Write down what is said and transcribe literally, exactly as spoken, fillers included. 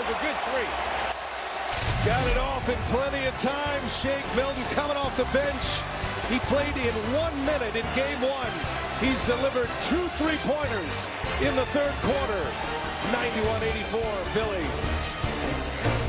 a good three. Got it off in plenty of time. Shake Milton coming off the bench. He played in one minute in game one. He's delivered two three-pointers in the third quarter. ninety-one eighty-four, Philly.